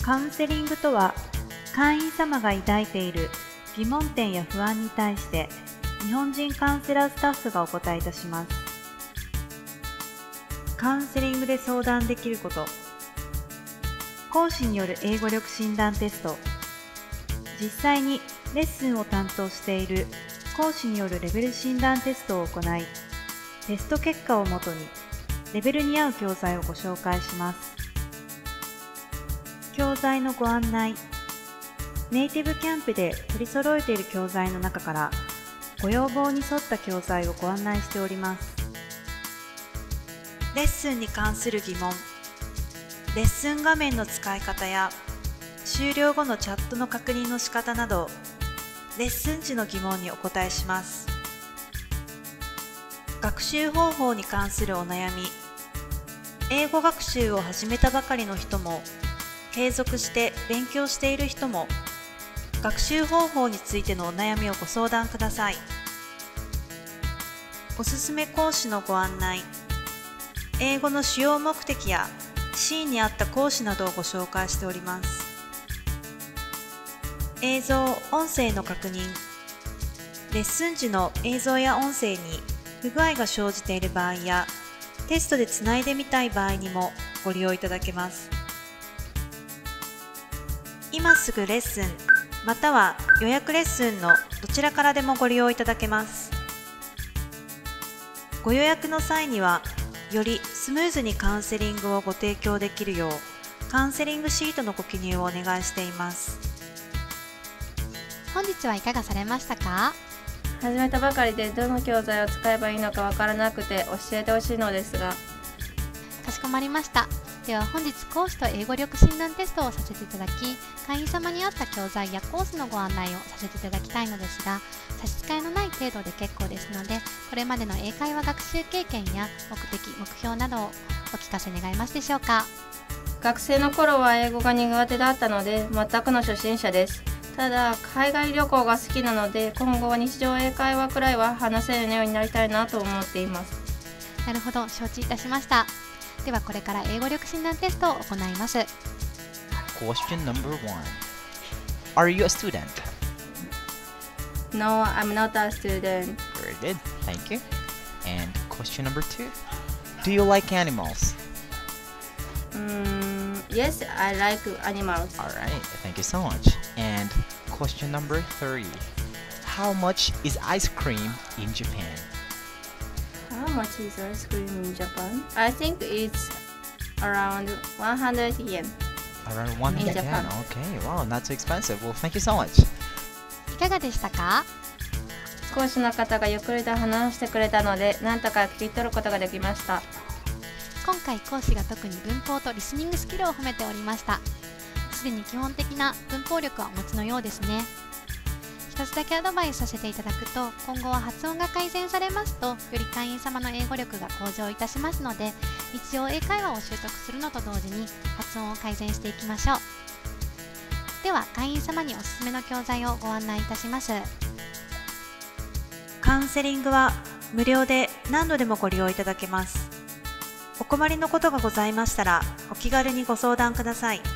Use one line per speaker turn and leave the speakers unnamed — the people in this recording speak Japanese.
カウンセリングとは、会員様が抱いている疑問点や不安に対して日本人カウンセラースタッフがお答えいたします。カウンセリングで相談できること、講師による英語力診断テスト、実際にレッスンを担当している講師によるレベル診断テストを行い、テスト結果をもとにレベルに合う教材をご紹介します。教材のご案内、ネイティブキャンプで取り揃えている教材の中からご要望に沿った教材をご案内しております。レッスンに関する疑問、レッスン画面の使い方や終了後のチャットの確認の仕方など、レッスン時の疑問にお答えします。学習方法に関するお悩み、英語学習を始めたばかりの人も、継続して勉強している人も、学習方法についてのお悩みをご相談ください。おすすめ講師のご案内、英語の主要目的やシーンに合った講師などをご紹介しております。映像・音声の確認、レッスン時の映像や音声に不具合が生じている場合や、テストでつないでみたい場合にもご利用いただけます。今すぐレッスン、または予約レッスンのどちらからでもご利用いただけます。ご予約の際には、よりスムーズにカウンセリングをご提供できるよう、カウンセリングシートのご記入をお願いしています。
本日はいかがされましたか？
始めたばかりでどの教材を使えばいいのかわからなくて教えてほしいのですが。
かしこまりました。では本日講師と英語力診断テストをさせていただき、会員様に合った教材やコースのご案内をさせていただきたいのですが、差し支えのない程度で結構ですので、これまでの英会話学習経験や目的・目標などをお聞かせ願えますでしょうか。
学生の頃は英語が苦手だったので全くの初心者です。ただ海外旅行が好きなので、今後は日常英会話くらいは話せるようになりたいなと思っています。
なるほど、承知いたしました。ではこれから英語力診断テストを行います。
Question number 1. Are you a student?
No, I'm not a student.
Very good, thank you. And question number 2. Do you like animals?
Yes, I like animals.
Alright, thank you so much. And question number 3. How much is ice cream in Japan?
How much is ice cream in Japan? I think it's around 100 yen.
Around 100
In
yen.
Japan.
Okay, wow, not too expensive. Well, thank you so much.
いかがでしたか？
講師の方がゆっくりと話してくれたので、なんとか聞き取ることができました。
今回講師が特に文法とリスニングスキルを褒めておりました。すでに基本的な文法力はお持ちのようですね。一つだけアドバイスさせていただくと、今後は発音が改善されますと、より会員様の英語力が向上いたしますので、日常英会話を習得するのと同時に発音を改善していきましょう。では会員様におすすめの教材をご案内いたします。
カウンセリングは無料で何度でもご利用いただけます。お困りのことがございましたら、お気軽にご相談ください。